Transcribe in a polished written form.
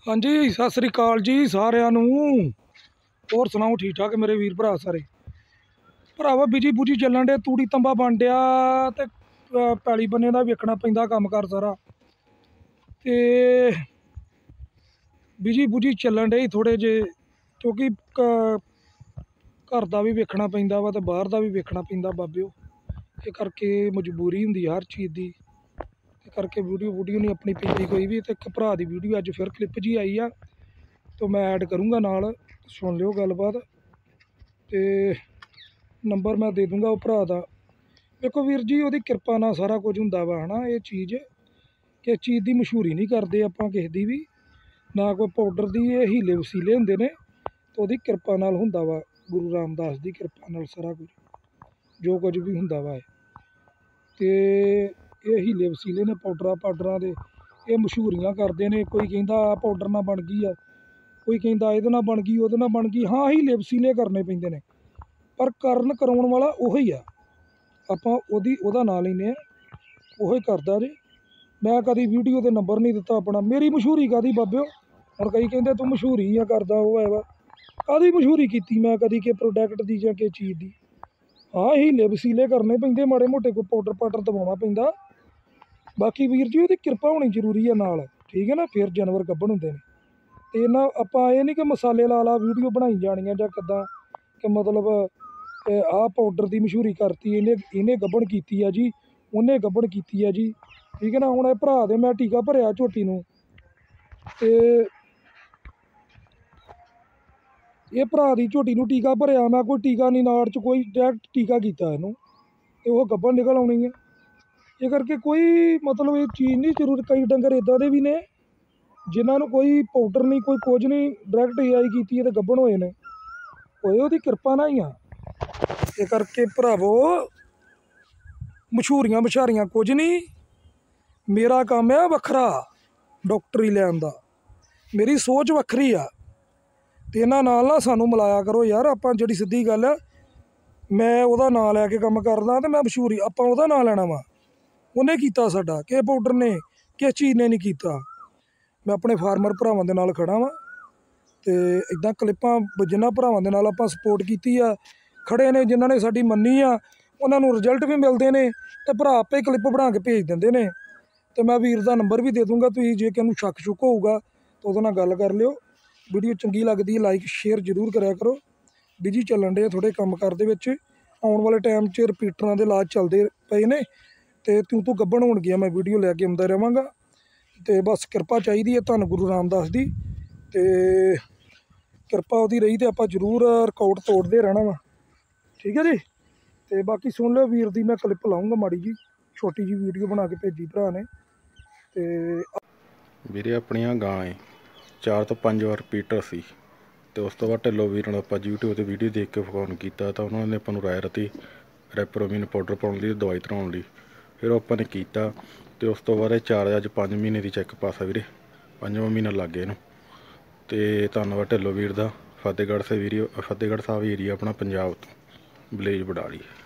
हाँ जी सत श्री अकाल जी सारिਆਂ ਨੂੰ। ਹੋਰ ਸੁਣਾਓ ठीक ठाक मेरे वीर भरा सारे भरावा। बिजी बुजी ਚੱਲਣ ਡੇ, तूड़ी तंबा बन ਡਿਆ ਤੇ ਪੈਲੀ ਬੰਨੇ ਦਾ ਵੇਖਣਾ ਪੈਂਦਾ ਕੰਮ ਕਾਰ ਸਾਰਾ। ਤੇ ਬਿਜੀ ਬੁਜੀ ਚੱਲਣ ਡੇ ਥੋੜੇ ਜੇ, ਕਿਉਂਕਿ ਘਰ ਦਾ ਵੀ ਵੇਖਣਾ ਪੈਂਦਾ ਵਾ ਤੇ ਬਾਹਰ ਦਾ ਵੀ ਵੇਖਣਾ ਪੈਂਦਾ ਬਾਬਿਓ। ਇਹ ਕਰਕੇ ਮਜਬੂਰੀ ਹੁੰਦੀ ਹਰ ਚੀਜ਼ ਦੀ, करके वीडियो नहीं अपनी पैंती कोई भी। तो एक भरा की वीडियो अज फिर क्लिप जी आई आ, तो मैं ऐड करूँगा नाल, सुन लियो गलबात। तो नंबर मैं दे दूँगा वो भरा का। देखो वीर जी वो किरपा नाल सारा कुछ हुंदा वा, है ना। ये चीज़ किस चीज़ की मशहूरी नहीं करते आपां किसी दी भी, ना कोई पाउडर की। ये हीले वसीले हुंदे ने, तो वो किरपा नाल हुंदा वा। गुरु रामदास की किरपा नाल सारा कुछ जो कुछ भी हुंदा वा। ते ये हीले वसीले ने पाउडर के, ये मशहूरियां करते हैं। कोई कहता आ पाउडर ना बन गई है, कोई कहता ये ना बन गई, वो ना बन गई। हाँ हीले वसीले करने पैंदे ने, पर करन कराउण वाला उही आ। आपां ओहदा नाम लैने उही करदा जे। मैं कभी वीडियो के नंबर नहीं दिता अपना। मेरी मशहूरी कादी बाबिओ। हुण कई कहते तू मशहूरी आ करदा, वो है वा कादी मशहूरी की मैं कभी के प्रोडक्ट की या किस चीज़ की। हाँ हीले वसीले करने पैंदे, माड़े मोटे कोई पाउडर पाउडर दबाउणा पैंदा। बाकी वीर जी वो किरपा होनी जरूरी है नाल, ठीक है ना। फिर जानवर गब्बन होंदे ने। ते ना आपां ये नहीं कि मसाले ला ला वीडियो बनाई जानियां जां किदां, कि मतलब आ पाउडर की मशहूरी करती, इन्हें गब्बन कीती है जी, उन्हें गब्बन कीती है जी, ठीक है ना। हुण भरा दे मैं टीका भरिया झोटी नूं, ते ये भरा दी झोटी नूं टीका भरिया मैं। कोई टीका नहीं नाड़ च, कोई डायरैक्ट टीका कीता इनू, ते वो गब्बन निकल आउणी है। ये करके कोई मतलब ये चीज़ नहीं जरूर। कई डंगर इदां दे भी ने जिन्होंने कोई पाउडर नहीं, कोई कुछ नहीं, डायरैक्ट AI की है तो गब्बन होए ने, होए ओहदी किरपा ना ही आ। ये करके भरावो मशहूरियां मशारियां कुछ नहीं। मेरा काम है वखरा डॉक्टरी लैन का, मेरी सोच वक्री आ। तो इन्हां नाल ना सानू मिलाया करो यार। आपां जिहड़ी सीधी गल है, मैं उहदा नां लैके काम करदा तो मैं मशहूरी आपां उहदा नां लैना वा। उन्हें कीता साडा, किस पाउडर ने किस चीज़ ने नहीं कीता। मैं अपने फार्मर भरावां दे नाल खड़ा वां। ते इदां क्लिपां जिन्हां भरावां दे नाल आपां सपोर्ट कीती आ, खड़े ने जिन्हां ने साडी मन्नी आ, उन्हां नूं रिजल्ट भी मिलदे ने, ते भरा आपे क्लिप बना के भेज दिंदे ने। ते मैं वीर दा नंबर भी दे दूँगा, तुसीं जे किहनूं शक शुक होऊगा तो उहदे नाल गल कर लिओ। वीडियो चंगी लगदी है लाइक शेयर जरूर करिया करो। बिजी चलन डे थोड़े काम कार दे विच, आउण वाले टाइम च रिपीटरां दे इलाज चलदे पए ने, ते तू गब्बन होण गया मैं वीडियो लैके आउंदा रहांगा। तो बस किरपा चाहिए है, धन गुरु रामदास की। तो किरपा उहदी रही तो आपां जरूर रिकॉर्ड तोड़ते रहना वा, ठीक है जी। तो बाकी सुन लो वीर दी मैं क्लिप लाऊंगा माड़ी जी, छोटी जी वीडियो बना के भेजी भरा ने। तो वीरे अपनियां गां है 4 ਤੋਂ 5 वार रिपीटर सी, तो उस तो बाद ढिल्लों वीर नाल आपां यूट्यूब ते वीडियो देख के फोन किया, तो उन्होंने आपां नूं राय रती रैप्रोमीन पाउडर पाउण लई, दवाई धराउण लई। फिर आपां ने कीता, तो उस तो बाद 4 अज 5 महीने की चैक पास आ वीरे, 5वां महीना लग गया इनू। तो धन्नवाद ढिल्लों वीर दा। फतेहगढ़ से वीडियो, फतेहगढ़ साहब एरिया अपना पंजाब तो विलेज बडाली।